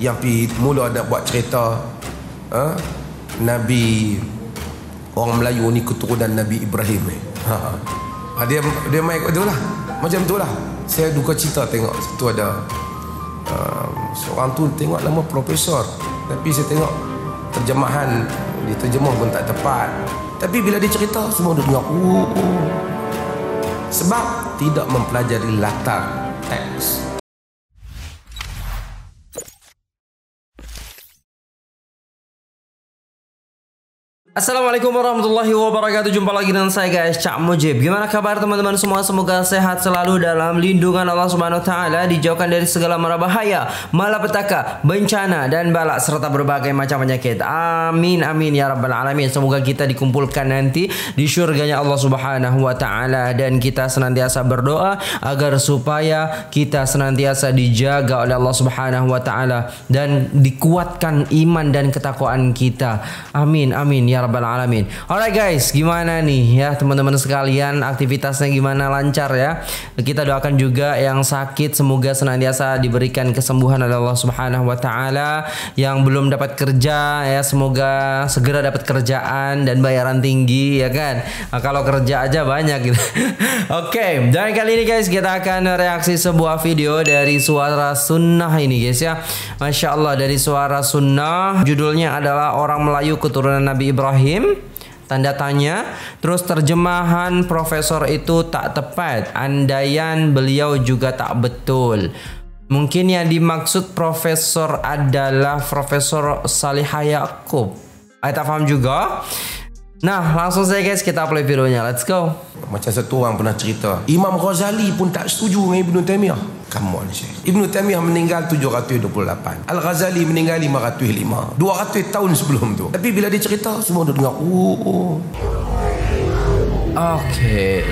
yang pi mula nak buat cerita Nabi orang Melayu ni keturunan Nabi Ibrahim ni. Dia main kat tu lah. Macam tu lah. Saya duka cita tengok situ ada seorang tu tengok nama profesor, tapi saya tengok terjemahan dia terjemah pun tak tepat. Tapi bila dia cerita semua dia dengar sebab tidak mempelajari latar teks. Assalamualaikum warahmatullahi wabarakatuh. Jumpa lagi dengan saya guys, Cak Mujib. Gimana kabar teman-teman semua? Semoga sehat selalu dalam lindungan Allah Subhanahu wa taala, dijauhkan dari segala mara bahaya, malapetaka, bencana dan balak serta berbagai macam penyakit. Amin amin ya rabbal alamin. Semoga kita dikumpulkan nanti di syurganya Allah Subhanahu wa taala, dan kita senantiasa berdoa agar supaya kita senantiasa dijaga oleh Allah Subhanahu wa taala dan dikuatkan iman dan ketakwaan kita. Amin amin ya rabbal alamin. Alright guys, gimana nih ya teman-teman sekalian, aktivitasnya gimana, lancar ya? Kita doakan juga yang sakit semoga senantiasa diberikan kesembuhan oleh Allah Subhanahu wa taala. Yang belum dapat kerja ya semoga segera dapat kerjaan dan bayaran tinggi ya kan. Nah, kalau kerja aja banyak gitu. Oke, dan kali ini guys kita akan reaksi sebuah video dari Suara Sunnah ini guys ya. Masya Allah, dari Suara Sunnah, judulnya adalah Orang Melayu Keturunan Nabi Ibrahim, tanda tanya. Terus terjemahan profesor itu tak tepat, andaian beliau juga tak betul. Mungkin yang dimaksud profesor adalah Profesor Salihah Yaakob. Saya tak faham juga. Nah langsung saja guys kita play videonya, let's go. Macam satu orang pernah cerita, Imam Ghazali pun tak setuju dengan Ibn Taymiyah. Come on Syekh. Ibn Taymiyah meninggal 728, Al-Ghazali meninggal 505, 200 tahun sebelum tu. Tapi bila dia cerita semua dia dengar Oke.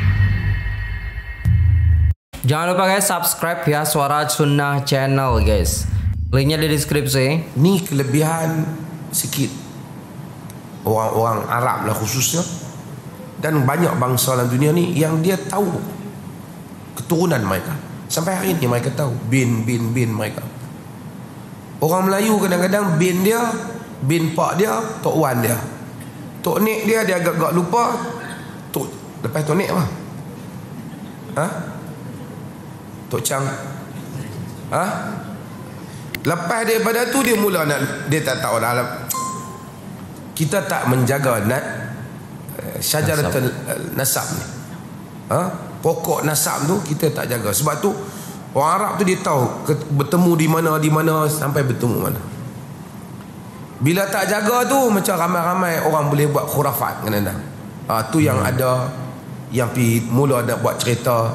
Jangan lupa guys subscribe ya Suara Sunnah channel guys, linknya di deskripsi. Ni kelebihan sikit orang-orang Arab lah khususnya, dan banyak bangsa dalam dunia ni yang dia tahu keturunan mereka. Sampai hari ni mereka tahu bin mereka. Orang Melayu kadang-kadang bin dia, bin pak dia, tok wan dia, tok nek dia agak-agak lupa. Tok lepas tok nek apa? Tok Chang. Lepas daripada tu dia mula nak, dia tak tahu dah. Kita tak menjaga syajaratul nasab ni. Pokok nasab tu kita tak jaga. Sebab tu orang Arab tu dia tahu bertemu di mana sampai bertemu mana. Bila tak jaga tu macam ramai-ramai orang boleh buat khurafat kadang-kadang. Tu yang ada yang pi mula nak buat cerita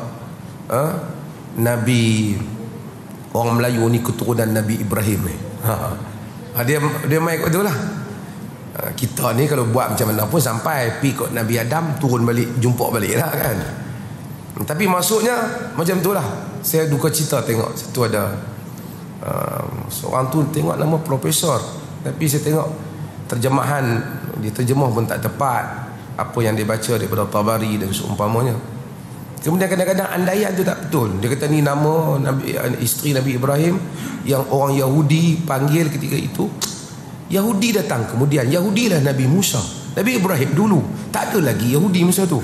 Nabi orang Melayu ni keturunan Nabi Ibrahim ni. Dia main kat tu lah. Kita ni kalau buat macam mana pun sampai pi kot Nabi Adam, turun balik, jumpa balik lah kan. Tapi maksudnya macam tu lah. Saya duka cita tengok situ ada seorang tu tengok nama profesor, tapi saya tengok terjemahan dia terjemah pun tak tepat apa yang dia baca daripada Tabari dan seumpamanya. Kemudian kadang-kadang andaian tu tak betul. Dia kata ni nama Nabi, isteri Nabi Ibrahim yang orang Yahudi panggil ketika itu. Yahudi datang kemudian, Yahudi lah Nabi Musa. Nabi Ibrahim dulu tak ada lagi Yahudi masa tu.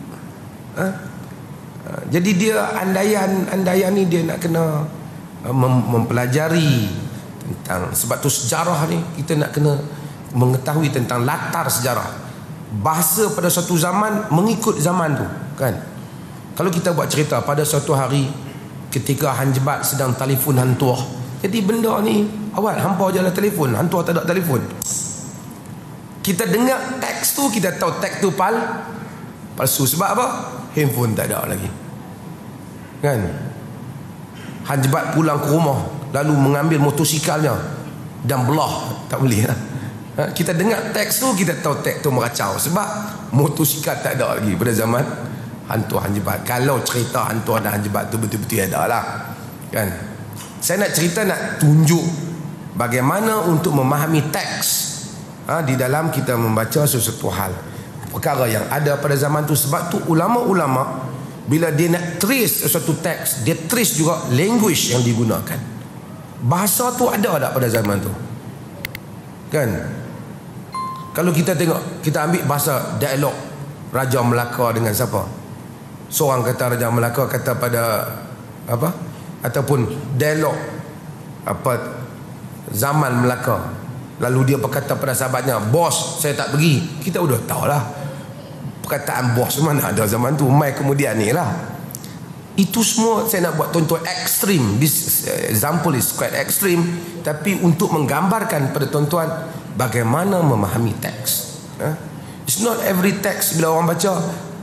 Jadi dia andaian ni dia nak kena mempelajari tentang, sebab tu sejarah ni kita nak kena mengetahui tentang latar sejarah. Bahasa pada suatu zaman mengikut zaman tu kan. Kalau kita buat cerita pada suatu hari ketika Hanjebat sedang telefon hantuah, jadi benda ni awal hampa je lah telefon, hantu tak ada telefon. Kita dengar teks tu, kita tahu teks tu palsu. Sebab apa? Handphone tak ada lagi kan. Hanjebat pulang ke rumah lalu mengambil motosikalnya dan belah, tak boleh lah. Kita dengar teks tu, kita tahu teks tu meracau sebab motosikal tak ada lagi pada zaman hantu Hanjebat. Kalau cerita hantu dan Hanjebat tu betul-betul ada lah kan. Saya nak cerita, nak tunjuk bagaimana untuk memahami teks di dalam kita membaca sesuatu hal, perkara yang ada pada zaman tu. Sebab tu ulama-ulama bila dia nak trace sesuatu teks, dia trace juga language yang digunakan. Bahasa tu ada tak pada zaman tu? Kan? Kalau kita tengok, kita ambil bahasa dialog Raja Melaka dengan siapa? Seorang kata Raja Melaka kata pada apa? Ataupun dialog apa zaman Melaka. Lalu dia berkata pada sahabatnya, bos saya tak pergi. Kita sudah tahulah perkataan bos mana ada zaman tu. Mai kemudian ni lah. Itu semua saya nak buat contoh ekstrim. This example is quite extreme, tapi untuk menggambarkan pada tuan-tuan bagaimana memahami teks. It's not every text bila orang baca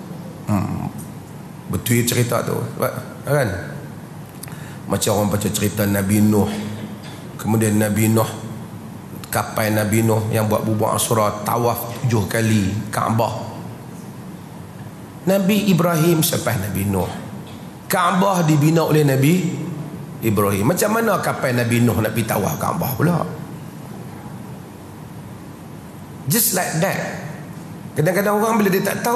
betul cerita tu kan. Macam orang baca cerita Nabi Nuh, kemudian Nabi Nuh, kapal Nabi Nuh yang buat bubur Asyura, tawaf 7 kali Kaabah. Nabi Ibrahim sampai Nabi Nuh, Kaabah dibina oleh Nabi Ibrahim. Macam mana kapal Nabi Nuh nak pergi tawaf Kaabah pula? Just like that. Kadang-kadang orang bila dia tak tahu,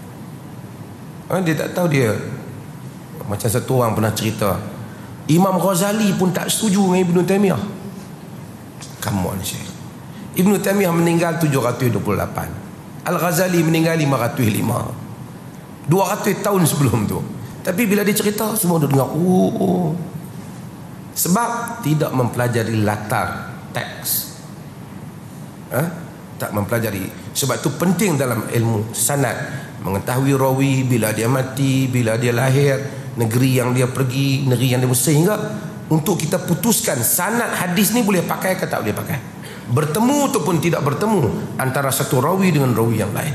dia macam satu orang pernah cerita, Imam Ghazali pun tak setuju dengan Ibn Taymiyah. Come on Syekh. Ibn Taymiyah meninggal 728, Al-Ghazali meninggal 505, 200 tahun sebelum tu. Tapi bila dia cerita, semua dia dengar, sebab tidak mempelajari latar teks. Tak mempelajari. Sebab itu penting dalam ilmu sanad, mengetahui rawi, bila dia mati, bila dia lahir, negeri yang dia pergi, negeri yang dia sehingga untuk kita putuskan sanad hadis ni boleh pakai ke tak boleh pakai, bertemu ataupun tidak bertemu antara satu rawi dengan rawi yang lain.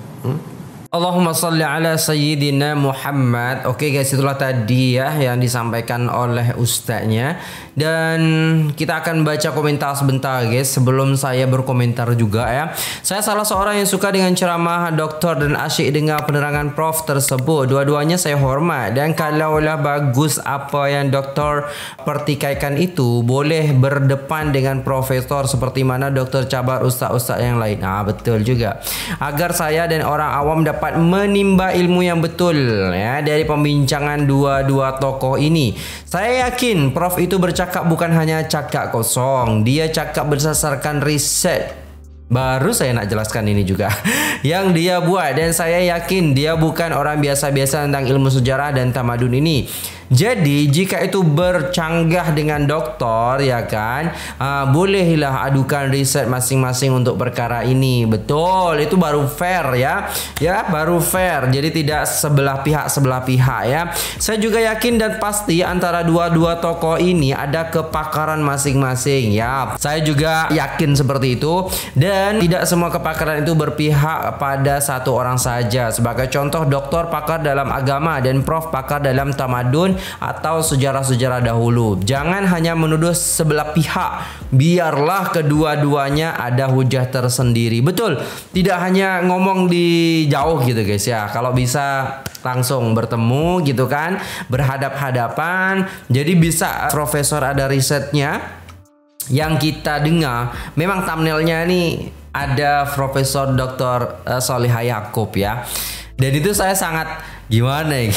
Allahumma salli ala Sayyidina Muhammad. Oke guys, itulah tadi ya yang disampaikan oleh ustaznya. Dan kita akan baca komentar sebentar guys sebelum saya berkomentar juga ya. Saya salah seorang yang suka dengan ceramah doktor dan asyik dengar penerangan prof tersebut. Dua-duanya saya hormat. Dan kalaulah bagus apa yang doktor pertikaikan itu, boleh berdepan dengan profesor seperti mana doktor cabar ustaz-ustaz yang lain. Betul juga. Agar saya dan orang awam dapat menimba ilmu yang betul ya dari pembincangan dua-dua tokoh ini. Saya yakin prof itu bercakap bukan hanya cakap kosong, dia cakap berdasarkan riset. Baru saya nak jelaskan ini juga yang dia buat, dan saya yakin dia bukan orang biasa-biasa tentang ilmu sejarah dan tamadun ini. Jadi jika itu bercanggah dengan doktor ya kan, bolehlah adukan riset masing-masing untuk perkara ini. Betul, itu baru fair ya. Ya, baru fair. Jadi tidak sebelah pihak ya. Saya juga yakin dan pasti antara dua-dua tokoh ini ada kepakaran masing-masing ya. Saya juga yakin seperti itu, dan tidak semua kepakaran itu berpihak pada satu orang saja. Sebagai contoh, doktor pakar dalam agama dan prof pakar dalam tamadun atau sejarah-sejarah dahulu. Jangan hanya menuduh sebelah pihak, biarlah kedua-duanya ada hujah tersendiri. Betul, tidak hanya ngomong di jauh gitu guys ya. Kalau bisa langsung bertemu gitu kan, berhadap-hadapan. Jadi bisa profesor ada risetnya yang kita dengar. Memang thumbnailnya nih ada Profesor Dr. Solihah Yaakob ya. Dan itu saya sangat gimana ya?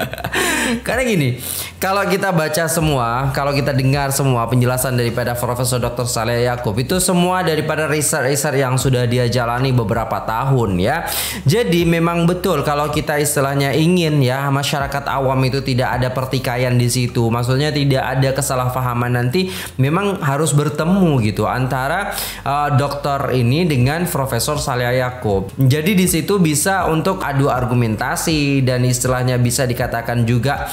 Karena gini, kalau kita baca semua, kalau kita dengar semua penjelasan daripada Profesor Dr. Solihah Yaakob, itu semua daripada riset-riset yang sudah dia jalani beberapa tahun ya. Jadi memang betul kalau kita istilahnya ingin ya masyarakat awam itu tidak ada pertikaian di situ. Maksudnya tidak ada kesalahpahaman, nanti memang harus bertemu gitu antara dokter ini dengan Profesor Solihah Yaakob. Jadi di situ bisa untuk adu argumentasi, dan istilahnya bisa dikatakan juga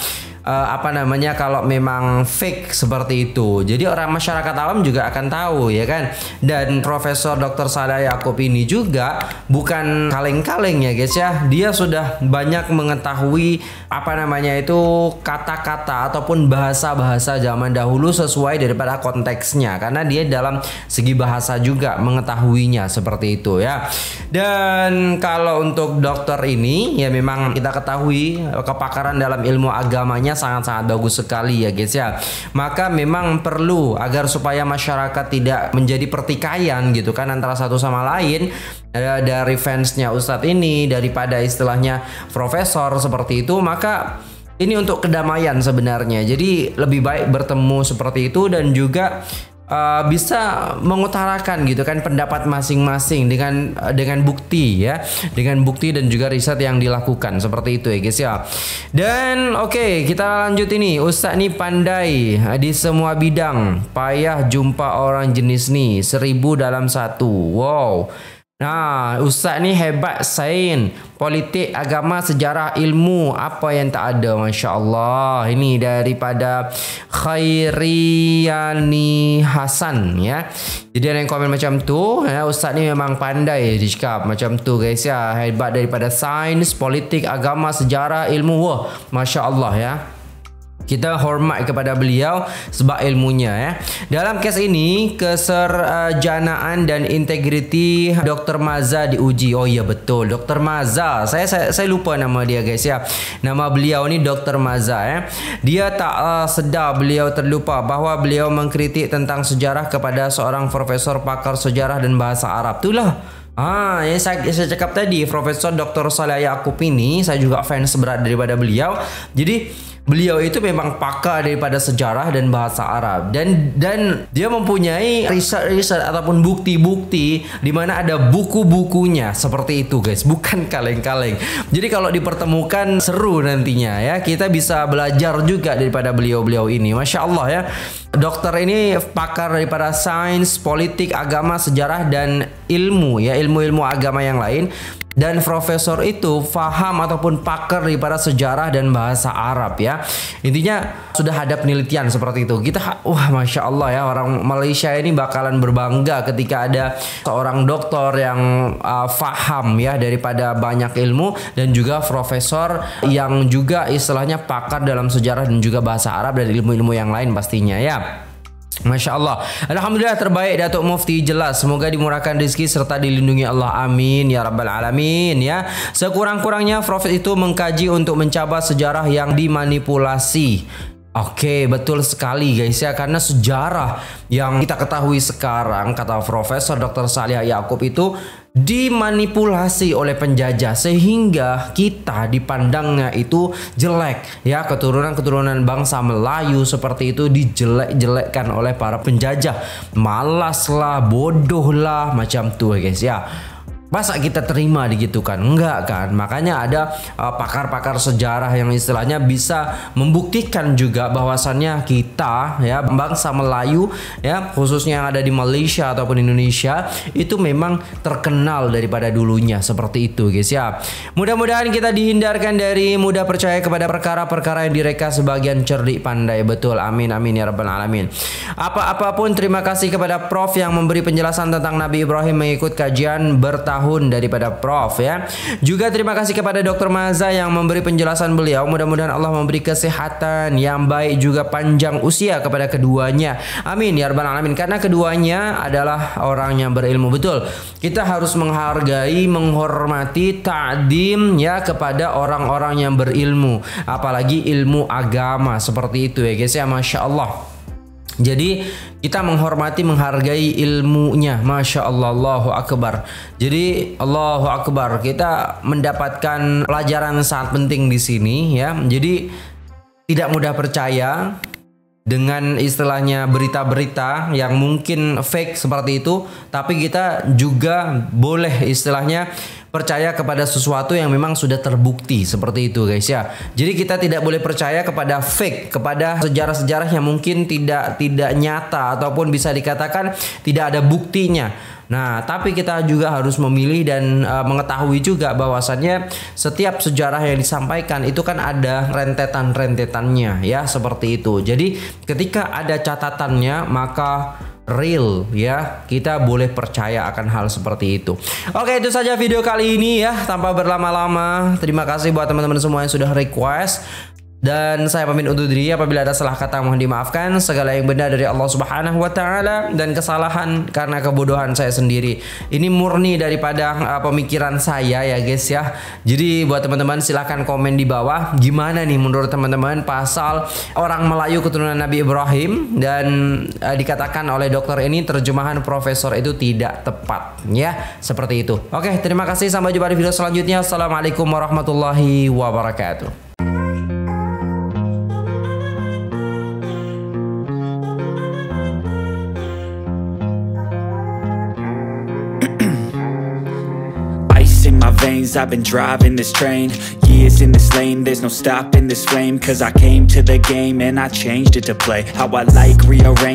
kalau memang fake seperti itu. Jadi orang masyarakat awam juga akan tahu ya kan. Dan Profesor Dr. Solihah Yaakob ini juga bukan kaleng-kaleng ya guys ya. Dia sudah banyak mengetahui kata-kata ataupun bahasa-bahasa zaman dahulu sesuai daripada konteksnya, karena dia dalam segi bahasa juga mengetahuinya seperti itu ya. Dan kalau untuk dokter ini ya memang kita ketahui kepakaran dalam ilmu agamanya sangat-sangat bagus sekali ya guys ya. Maka memang perlu agar supaya masyarakat tidak menjadi pertikaian gitu kan antara satu sama lain, dari fansnya Ustadz ini daripada istilahnya profesor seperti itu, maka ini untuk kedamaian sebenarnya. Jadi lebih baik bertemu seperti itu dan juga bisa mengutarakan gitu kan pendapat masing-masing dengan bukti ya, dengan bukti dan juga riset yang dilakukan seperti itu ya guys ya. Dan oke, kita lanjut ini. Ustaz nih pandai di semua bidang, payah jumpa orang jenis nih 1000 dalam satu. Wow. Nah, Ustaz ni hebat sains, politik, agama, sejarah, ilmu, apa yang tak ada, Masya Allah. Ini daripada Khairiyani Hasan ya. Jadi ada yang komen macam tu ya, Ustaz ni memang pandai dicakap macam tu guys ya. Hebat daripada sains, politik, agama, sejarah, ilmu. Wah, Masya Allah ya. Kita hormat kepada beliau sebab ilmunya ya. Dalam kes ini keserjanaan dan integriti Dr. Maza diuji. Oh iya betul, Dr. Maza. Saya lupa nama dia guys ya. Nama beliau ni Dr. Maza ya. Dia tak sedar beliau terlupa bahawa beliau mengkritik tentang sejarah kepada seorang profesor pakar sejarah dan bahasa Arab. Itulah yang saya cakap tadi, Profesor Dr. Saleh Yaqub ini saya juga fans berat daripada beliau. Jadi beliau itu memang pakar daripada sejarah dan bahasa Arab dan dia mempunyai riset ataupun bukti-bukti di mana ada buku-bukunya seperti itu guys, bukan kaleng-kaleng. Jadi kalau dipertemukan seru nantinya ya, kita bisa belajar juga daripada beliau-beliau ini. Masya Allah ya. Dokter ini pakar daripada sains, politik, agama, sejarah dan ilmu ya, ilmu-ilmu agama yang lain. Dan profesor itu faham ataupun pakar daripada sejarah dan bahasa Arab ya. Intinya sudah ada penelitian seperti itu. Kita Masya Allah ya, orang Malaysia ini bakalan berbangga ketika ada seorang doktor yang faham ya daripada banyak ilmu, dan juga profesor yang juga istilahnya pakar dalam sejarah dan juga bahasa Arab dan ilmu-ilmu yang lain pastinya ya. Masya Allah. Alhamdulillah, terbaik Datuk Mufti, jelas. Semoga dimurahkan rezeki serta dilindungi Allah. Amin ya rabbal alamin ya. Sekurang-kurangnya Prof itu mengkaji untuk mencabar sejarah yang dimanipulasi. Oke, betul sekali guys ya, karena sejarah yang kita ketahui sekarang, kata Profesor Dr. Saleh Yaqub, itu dimanipulasi oleh penjajah sehingga kita dipandangnya itu jelek ya. Keturunan bangsa Melayu seperti itu dijelek-jelekkan oleh para penjajah. Malas lah, bodoh lah, macam tu guys ya. Masa kita terima digitukan? Enggak kan? Makanya ada pakar-pakar sejarah yang istilahnya bisa membuktikan juga bahwasannya kita ya, bangsa Melayu ya, khususnya yang ada di Malaysia ataupun Indonesia, itu memang terkenal daripada dulunya seperti itu guys ya. Mudah-mudahan kita dihindarkan dari mudah percaya kepada perkara-perkara yang direka sebagian cerdik pandai. Betul, amin amin ya rabbal alamin. Apapun, terima kasih kepada Prof yang memberi penjelasan tentang Nabi Ibrahim mengikut kajian bertahun daripada Prof ya. Juga terima kasih kepada Dr. Maza yang memberi penjelasan beliau. Mudah-mudahan Allah memberi kesehatan yang baik juga panjang usia kepada keduanya. Amin ya rabbal alamin. Karena keduanya adalah orang yang berilmu. Betul. Kita harus menghargai, menghormati, ta'dim ya kepada orang-orang yang berilmu, apalagi ilmu agama seperti itu ya guys ya. Masya Allah. Jadi kita menghormati, menghargai ilmunya. Masya Allah, Allahu Akbar. Jadi Allahu Akbar, kita mendapatkan pelajaran sangat penting di sini ya. Jadi tidak mudah percaya dengan istilahnya berita-berita yang mungkin fake seperti itu, tapi kita juga boleh istilahnya percaya kepada sesuatu yang memang sudah terbukti seperti itu guys ya. Jadi kita tidak boleh percaya kepada fake, kepada sejarah-sejarah yang mungkin tidak nyata ataupun bisa dikatakan tidak ada buktinya. Nah, tapi kita juga harus memilih dan mengetahui juga bahwasannya setiap sejarah yang disampaikan itu kan ada rentetan-rentetannya ya, seperti itu. Jadi ketika ada catatannya maka real ya, kita boleh percaya akan hal seperti itu. Oke, itu saja video kali ini ya, tanpa berlama-lama. Terima kasih buat teman-teman semua yang sudah request. Dan saya pamit undur diri. Apabila ada salah kata mohon dimaafkan. Segala yang benar dari Allah Subhanahu wa taala, dan kesalahan karena kebodohan saya sendiri. Ini murni daripada pemikiran saya ya guys ya. Jadi buat teman-teman silahkan komen di bawah, gimana nih menurut teman-teman pasal orang Melayu keturunan Nabi Ibrahim, dan dikatakan oleh dokter ini terjemahan profesor itu tidak tepat ya, seperti itu. Oke, terima kasih, sampai jumpa di video selanjutnya. Assalamualaikum warahmatullahi wabarakatuh. veins, I've been driving this train. Years in this lane, there's no stopping this flame. Cause I came to the game and I changed it to play how I like, rearrange